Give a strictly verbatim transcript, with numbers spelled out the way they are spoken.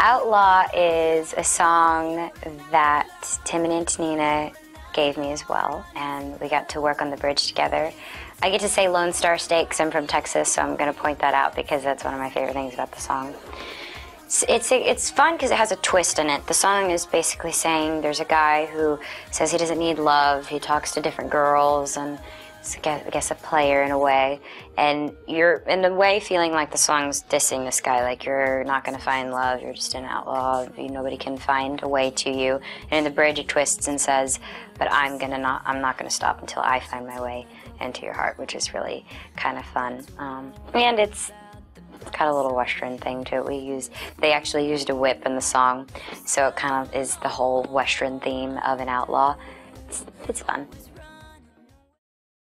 Outlaw is a song that Tim and Antonina gave me as well, and we got to work on the bridge together. I get to say Lone Star State because I'm from Texas, so I'm going to point that out because that's one of my favorite things about the song. It's, it's, it's fun because it has a twist in it. The song is basically saying there's a guy who says he doesn't need love, he talks to different girls, and I guess a player in a way, and you're in a way feeling like the song's dissing this guy, like you're not going to find love, you're just an outlaw, you, nobody can find a way to you. And in the bridge it twists and says, but I'm gonna not, I'm not going to stop until I find my way into your heart, which is really kind of fun. Um, and it's got a little Western thing to it. We use, they actually used a whip in the song, so it kind of is the whole Western theme of an outlaw. It's, it's fun.